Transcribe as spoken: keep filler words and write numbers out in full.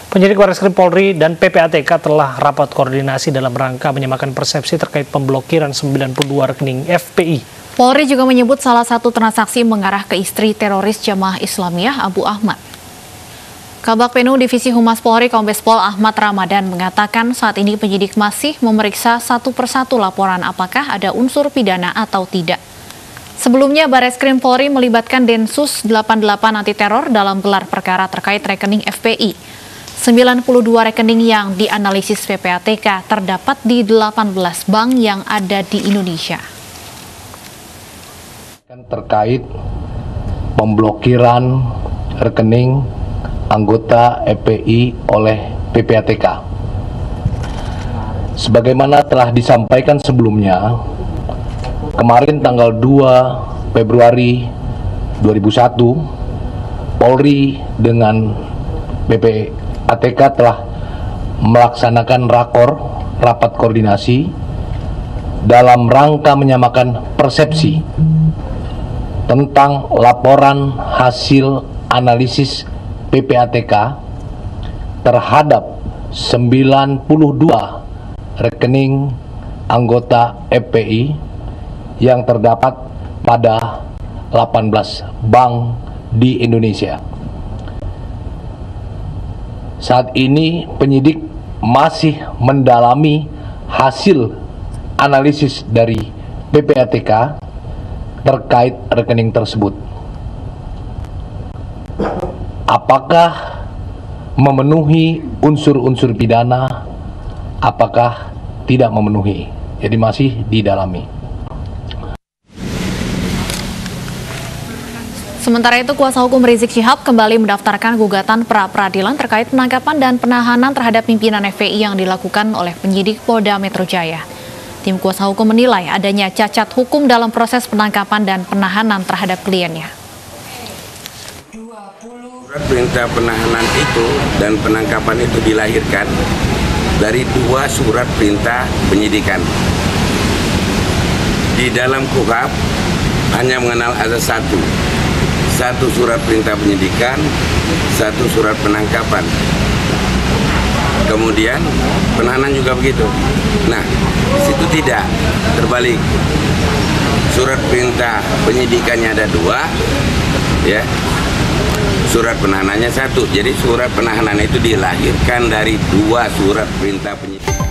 Penyidik Barreskrim Polri dan P P A T K telah rapat koordinasi dalam rangka menyamakan persepsi terkait pemblokiran sembilan puluh dua rekening F P I. Polri juga menyebut salah satu transaksi mengarah ke istri teroris Jamaah Islamiyah Abu Ahmad. Kabak Penu Divisi Humas Polri Kombes Pol Ahmad Ramadan mengatakan saat ini penyidik masih memeriksa satu persatu laporan apakah ada unsur pidana atau tidak. Sebelumnya, Barreskrim Polri melibatkan Densus delapan puluh delapan anti teror dalam gelar perkara terkait rekening F P I. sembilan puluh dua rekening yang dianalisis P P A T K terdapat di delapan belas bank yang ada di Indonesia. Terkait pemblokiran rekening anggota F P I oleh P P A T K. Sebagaimana telah disampaikan sebelumnya, kemarin tanggal dua Februari dua ribu satu, Polri dengan P P A T K telah melaksanakan rakor, rapat koordinasi, dalam rangka menyamakan persepsi tentang laporan hasil analisis P P A T K terhadap sembilan puluh dua rekening anggota F P I yang terdapat pada delapan belas bank di Indonesia. Saat ini penyidik masih mendalami hasil analisis dari P P A T K terkait rekening tersebut. Apakah memenuhi unsur-unsur pidana, apakah tidak memenuhi. Jadi masih didalami. Sementara itu, kuasa hukum Rizik Syihab kembali mendaftarkan gugatan pra-peradilan terkait penangkapan dan penahanan terhadap pimpinan F P I yang dilakukan oleh penyidik Polda Metro Jaya. Tim kuasa hukum menilai adanya cacat hukum dalam proses penangkapan dan penahanan terhadap kliennya. Surat perintah penahanan itu dan penangkapan itu dilahirkan dari dua surat perintah penyidikan. Di dalam K U H P hanya mengenal ada satu. Satu surat perintah penyidikan, satu surat penangkapan. Kemudian penahanan juga begitu. Nah, di situ tidak, terbalik. Surat perintah penyidikannya ada dua, ya. Surat penahanannya satu. Jadi surat penahanan itu dilahirkan dari dua surat perintah penyidikan.